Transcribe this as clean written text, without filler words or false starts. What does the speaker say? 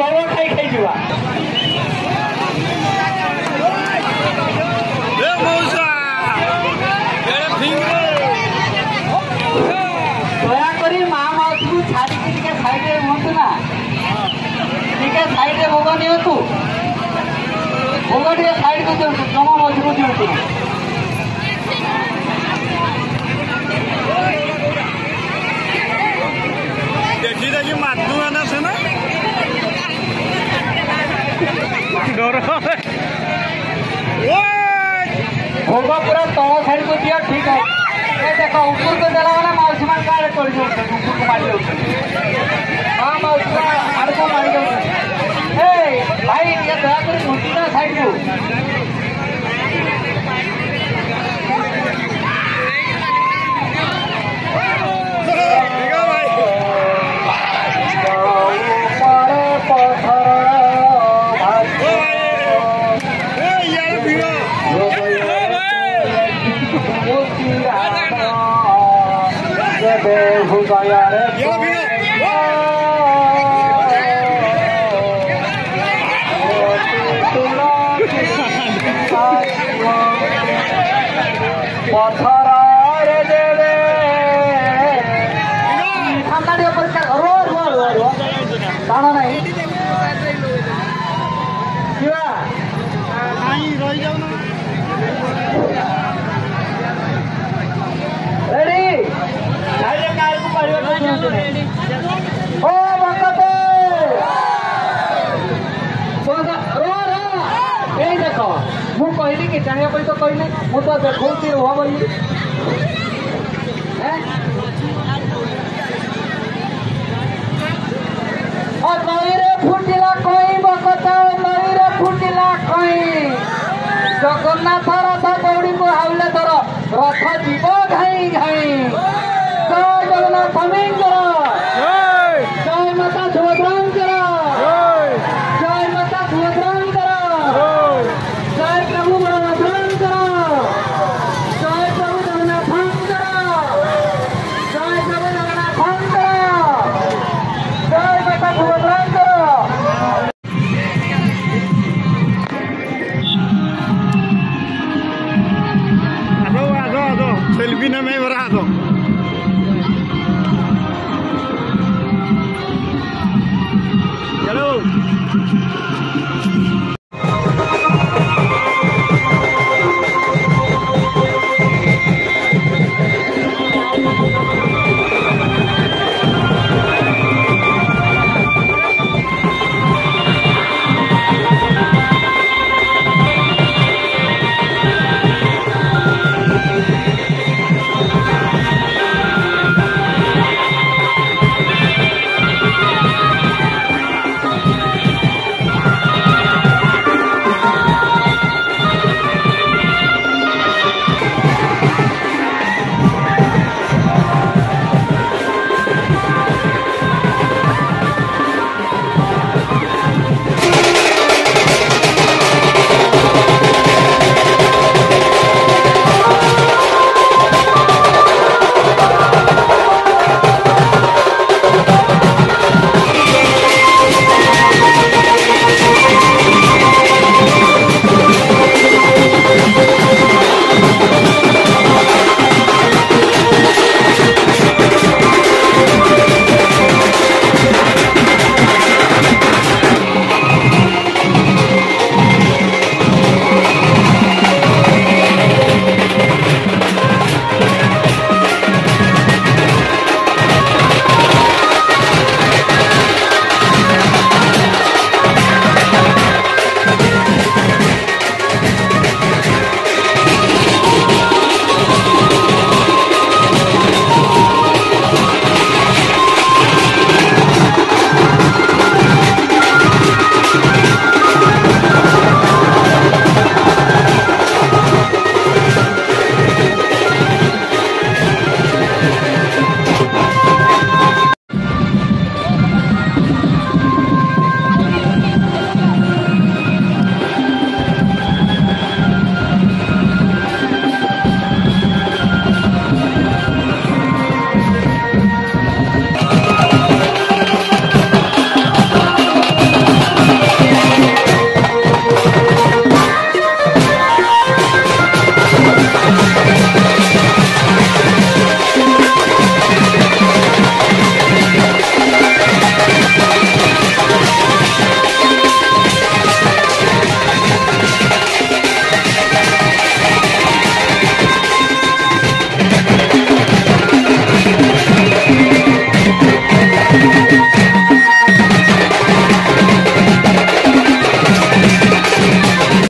भोग खाई खाई जुआ दयाकोरी माँ माउसी को छाड़ी के साइड रे हुंतु ना टिके साइड रे भोग नियंतु भोग टिके साइड को दियंतु जमा माउसी को दियंतु देखी देखी मातु आना से ना डर भोग पूरा तल साइड को दिया ठीक है ये देखो ऊपर को देला वाला माउसी मान काहे पड़ जाऊ ऊपर को मार जाऊ हां माउसी आड़ को मार जाऊ ए भाई ये दया कर मुंडी ना साइड को कहली कि जाना तो कहले मुझे देखो रुह बोली नई रे फुटिला कई बकता नई रे फुटिला कई जगन्नाथ रथ दौड़ी को हाउले थर रथ जीव घाई घाई जय जगन्नाथ स्वामींकर जय माता सुभद्रांकर जय माता सुभद्रांकर जय प्रभु जगन्नाथांकर जय प्रभु जगन्नाथांकर जय प्रभु जगन्नाथांकर जय माता सुभद्रांकर सेल्फी ने मैं भरा दो चलो